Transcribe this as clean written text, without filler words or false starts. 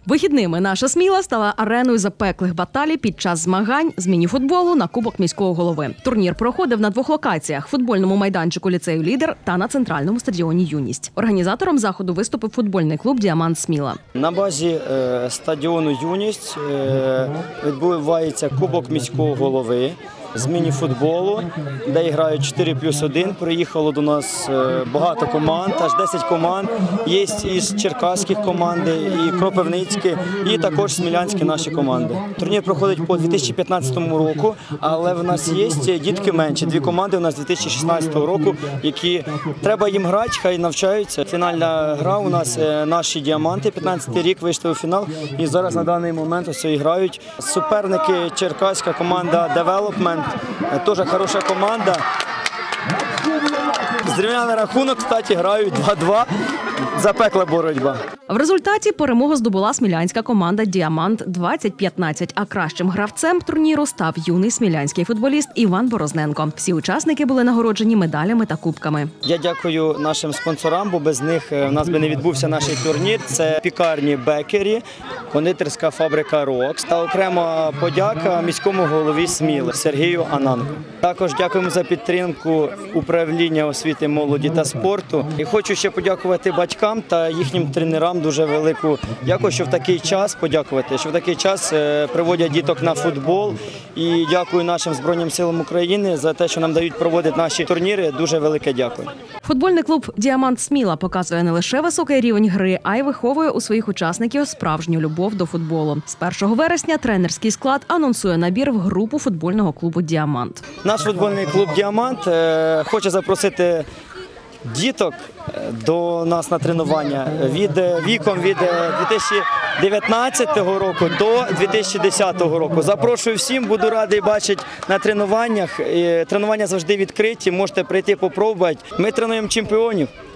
Вихідними наша Сміла стала ареною запеклих баталій під час змагань з міні-футболу на Кубок міського голови. Турнір проходив на двох локаціях – футбольному майданчику ліцею «Лідер» та на центральному стадіоні «Юність». Організатором заходу виступив футбольний клуб «Діамант Сміла». На базі стадіону «Юність» відбувається Кубок міського голови з міні-футболу, де грають 4+1. Приїхало до нас багато команд, аж 10 команд. Є із черкаських команди, і кропивницькі, і також смілянські наші команди. Турнір проходить по 2015 року, але в нас є дітки менші. Дві команди у нас 2016 року, які треба їм грати, хай навчаються. Фінальна гра у нас наші «Діаманти», 15-й рік вийшли у фінал, і зараз на даний момент ось грають суперники черкаська команда «Девелопмент». Теж хороша команда. Зрівняний рахунок, кстати, грають 2-2. Запекла боротьба. В результаті перемогу здобула смілянська команда «Діамант» 20-15, а кращим гравцем турніру став юний смілянський футболіст Іван Борозненко. Всі учасники були нагороджені медалями та кубками. Я дякую нашим спонсорам, бо без них у нас би не відбувся наш турнір. Це пікарні «Бекері», кондитерська фабрика «Рокс» та окрема подяка міському голові Сміли Сергію Ананку. Також дякуємо за підтримку управління освіти, молоді та спорту. І хочу ще подякувати батькам та їхнім тренерам дуже велику дякую, що в такий час подякувати, що в такий час приводять діток на футбол. І дякую нашим Збройним силам України за те, що нам дають проводити наші турніри. Дуже велике дякую. Футбольний клуб «Діамант Сміла» показує не лише високий рівень гри, а й виховує у своїх учасників справжню любов до футболу. З 1 вересня тренерський склад анонсує набір в групу футбольного клубу «Діамант». Наш футбольний клуб «Діамант» хоче запросити діток до нас на тренування віком від 2019 року до 2010 року. Запрошую всім, буду радий бачити на тренуваннях. Тренування завжди відкриті, можете прийти попробувати. Ми тренуємо чемпіонів.